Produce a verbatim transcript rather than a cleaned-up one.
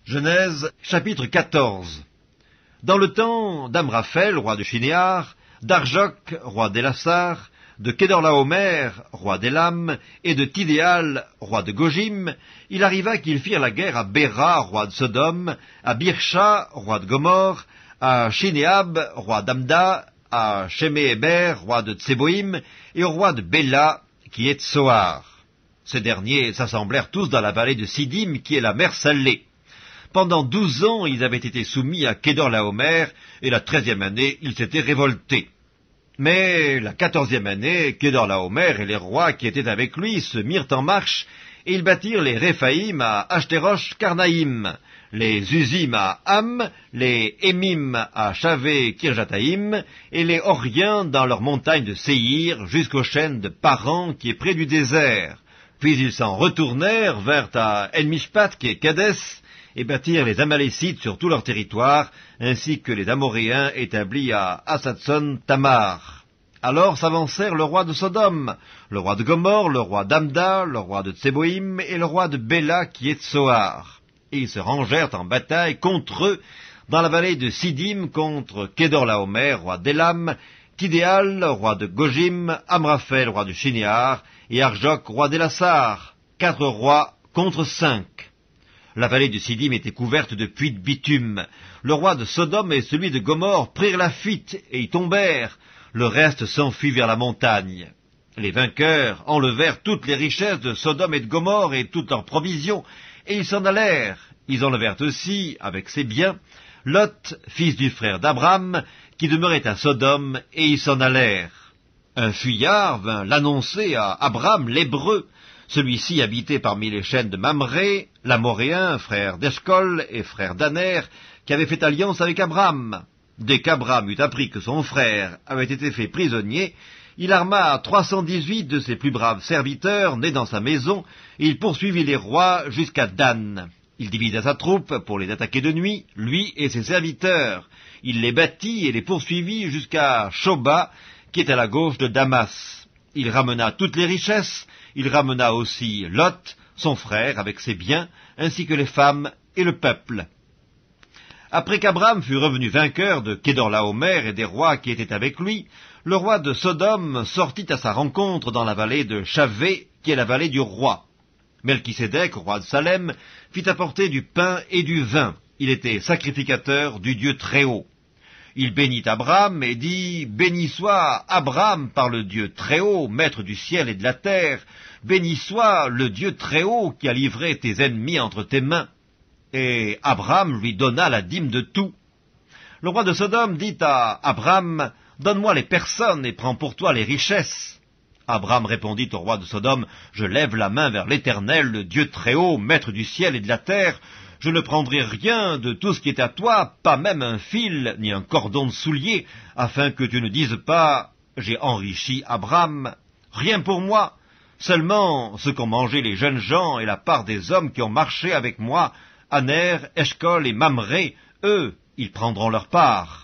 Genèse, chapitre quatorze. Dans le temps d'Amraphel, roi de Shinéar, d'Arjok, roi d'Élassar, de Kedorlaomer, roi d'Élam, et de Tidéal, roi de Gojim, il arriva qu'ils firent la guerre à Béra, roi de Sodome, à Birsha, roi de Gomorre, à Shinéab, roi d'Amda, à Sheméhéber, roi de Tseboïm, et au roi de Béla, qui est Tsoar. Ces derniers s'assemblèrent tous dans la vallée de Sidim, qui est la mer Salée. Pendant douze ans, ils avaient été soumis à Kedorlaomer, et la treizième année, ils s'étaient révoltés. Mais la quatorzième année, Kedorlaomer et les rois qui étaient avec lui se mirent en marche, et ils bâtirent les Réphaïm à Ashterosh Karnaïm, les Uzim à Ham, les Émim à Chavé Kirjataïm, et les Horiens dans leurs montagnes de Séhir, jusqu'aux chaînes de Paran qui est près du désert. Puis ils s'en retournèrent vers à En-Mishpat qui est Kadès, et bâtirent les Amalécites sur tout leur territoire, ainsi que les Amoréens établis à Hatzatson Tamar. Alors s'avancèrent le roi de Sodome, le roi de Gomorre, le roi d'Amda, le roi de Tseboïm, et le roi de Béla qui est Tsoar. Et ils se rangèrent en bataille contre eux, dans la vallée de Sidim, contre Kedorlaomer, roi d'Élam, Tidéal, roi de Gojim, Amraphel, roi de Shinéar, et Arjok, roi d'Élassar, quatre rois contre cinq. La vallée de Sidim était couverte de puits de bitume. Le roi de Sodome et celui de Gomorre prirent la fuite et y tombèrent. Le reste s'enfuit vers la montagne. Les vainqueurs enlevèrent toutes les richesses de Sodome et de Gomorre et toutes leurs provisions, et ils s'en allèrent. Ils enlevèrent aussi, avec ses biens, Lot, fils du frère d'Abram, qui demeurait à Sodome, et ils s'en allèrent. Un fuyard vint l'annoncer à Abram l'Hébreu. Celui-ci habitait parmi les chaînes de Mamré, l'Amoréen, frère d'Eshcol et frère d'Aner, qui avait fait alliance avec Abram. Dès qu'Abram eut appris que son frère avait été fait prisonnier, il arma trois cent dix-huit de ses plus braves serviteurs nés dans sa maison, et il poursuivit les rois jusqu'à Dan. Il divisa sa troupe pour les attaquer de nuit, lui et ses serviteurs. Il les battit et les poursuivit jusqu'à Shoba, qui est à la gauche de Damas. Il ramena toutes les richesses. Il ramena aussi Lot, son frère, avec ses biens, ainsi que les femmes et le peuple. Après qu'Abram fut revenu vainqueur de Kedorlaomer et des rois qui étaient avec lui, le roi de Sodome sortit à sa rencontre dans la vallée de Chavé, qui est la vallée du roi. Melchisédek, roi de Salem, fit apporter du pain et du vin. Il était sacrificateur du Dieu Très-Haut. Il bénit Abram et dit « Béni soit Abram par le Dieu Très-Haut, maître du ciel et de la terre. Béni soit le Dieu Très-Haut qui a livré tes ennemis entre tes mains. » Et Abram lui donna la dîme de tout. Le roi de Sodome dit à Abram « Donne-moi les personnes et prends pour toi les richesses. » Abram répondit au roi de Sodome « Je lève la main vers l'Éternel, le Dieu Très-Haut, maître du ciel et de la terre. Je ne prendrai rien de tout ce qui est à toi, pas même un fil, ni un cordon de soulier, afin que tu ne dises pas « J'ai enrichi Abram ». Rien pour moi, seulement ce qu'ont mangé les jeunes gens et la part des hommes qui ont marché avec moi, Aner, Eshcol et Mamré, eux, ils prendront leur part.